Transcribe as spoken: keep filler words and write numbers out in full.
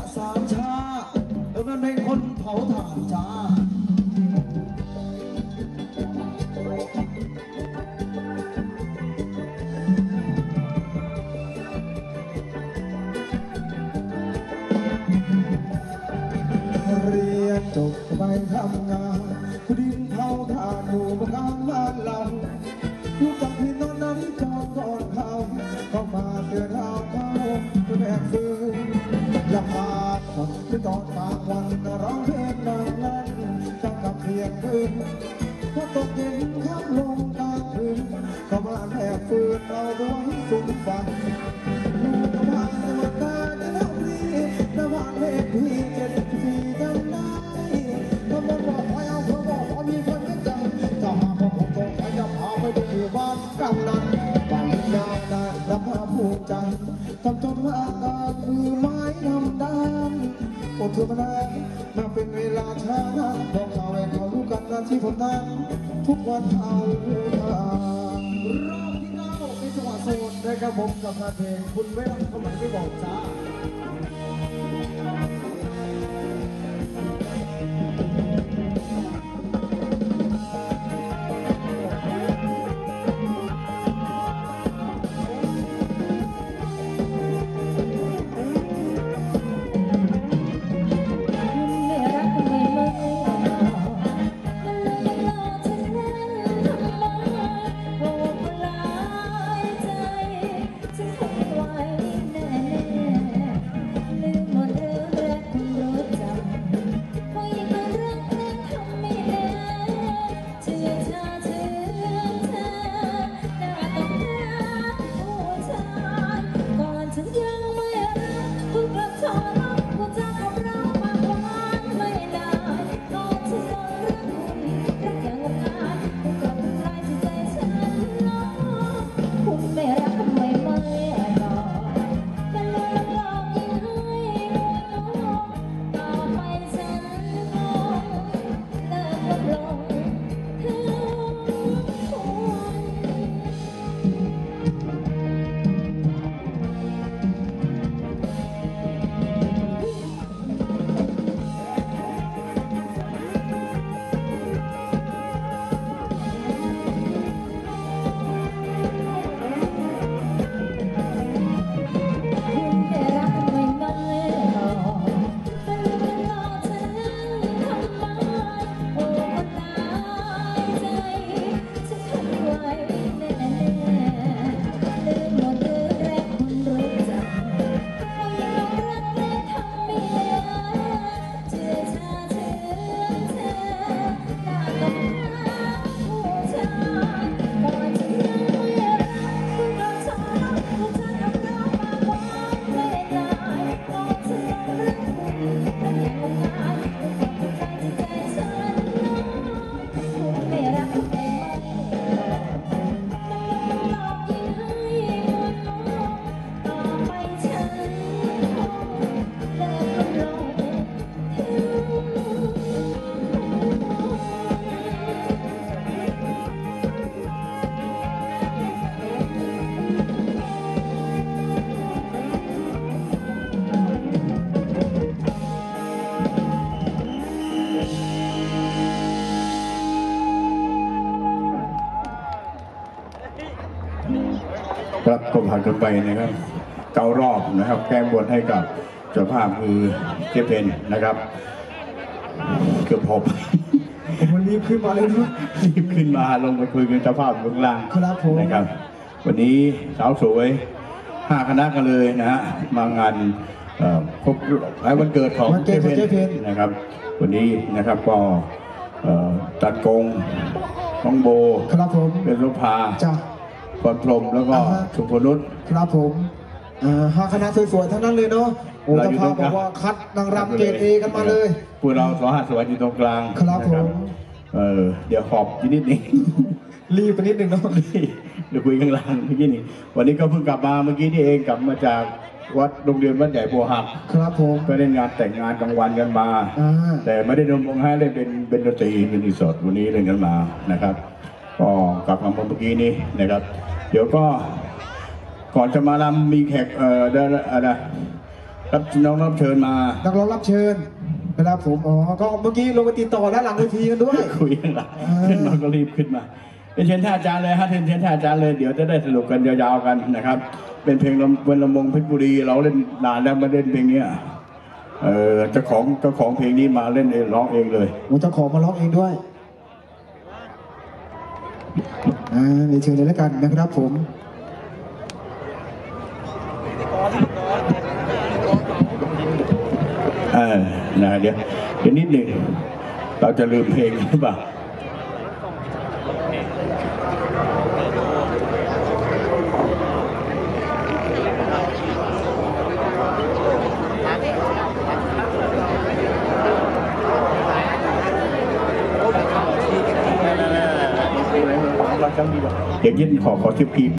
สามชาเออมันเป็นคนเผาถ่านจ้าเรียนจบไปทำงานดินเผาถ่านอยู่บนกลางบ้านเรารู้จักพี่น้องนั้นจองก่อนเขาเข้ามาเตือนเราเขาแบกฟืนอยากมาคนที่ตอนกลางวันร้องเพลงดังนั้นจังกับเสียงปืนพอตกเย็นข้ามลงกลางคืนเข้ามาแบกฟืนเราร้องสูงฟังอยู่กับบ้านในวันตาจะเล่าดีในวันเลขที่เจ็ดสี่จำได้ถ้ามันบอกให้เอาเพื่อบอกว่ามีคนจะจะหาพอผมตกไปจะพาไปดูหมู่บ้านกำนันบ้านนาได้รับภาพภูมิใจทำจนว่าอากาศคือไม้ทำด้านโอ้เธอมาได้มาเป็นเวลาช้าบอกเขาให้เขารู้กันนาที่ผมนั้นทุกวันเอาทางรอบที่เก้าในจังหวัดโซนนะครับผมกับงานเพลงคุณไม่รักทำไมไม่บอกจ้าครับก็ผ่านกันไปนะครับเก้ารอบนะครับแก้บนให้กับเจ้าภาพคือเจเพนนะครับเกือบพบวันนี้ขึ้นมาเลยนะรีบขึ้นมาลงไปคุยกับเจ้าภาพเบื้องล่างนะครับวันนี้สาวสวยห้าคณะกันเลยนะฮะมางานครบรอบวันเกิดของเจเพนนะครับวันนี้นะครับก็ตัดกงน้องโบครับผมเป็นลูกพาจ้าพรพรมแล้วก็สุพนุชครับผมห้าคณะสวยๆทั้งนั้นเลยเนาะโอ้เจ้าภาพบอกว่าคัดนางรำเกรดเอกันมาเลยพวกเราสองห้าสวัสดีตรงกลางครับผมเออเดี๋ยวขอบนิดนึงรีบไปนิดนึงเนาะเดี๋ยวคุยข้างล่างเมื่อกี้นี่วันนี้ก็เพิ่งกลับมาเมื่อกี้นี่เองกลับมาจากวัดโรงเรียนวัดใหญ่บัวหักครับผมก็เล่นงานแต่งงานกลางวันกันมาแต่ไม่ได้ดมวงให้เล่นเป็นเป็นดนตรีเป็นอิสระวันนี้เล่นกันมานะครับก็กลับมาเมื่อกี้นี้นะครับเดี๋ยวก็ก่อนจะมาลำมีแขกเอ่ออะไรรับน้องรับเชิญมานักร้องรับเชิญเวลาผมอ๋อก็เมื่อกี้ลงไปติดต่อด้านหลังเวทีกันด้วยคุยกันละขึ้นมาก็รีบขึ้นมาเป็นเชิญท่านอาจารย์เลยฮะเชิญเชิญท่านอาจารย์เลยเดี๋ยวจะได้สรุปกันยาวๆกันนะครับ เป็นเพลงลำเป็นลำวงเพชรบุรีเราเล่นนานแล้วมาเล่นเพลงเนี้ยเออเจ้าของเจ้าของเพลงนี้มาเล่นเองร้องเองเลยผมจะขอมาร้องเองด้วยอ่าเดี๋ยวเชิญเลยแล้วกันนะครับผมเออนะเดี๋ยวเดี๋ยวนิดหนึ่งเราจะลืมเพลงหรือเปล่าเดี๋ยวยินขอขอทิปพี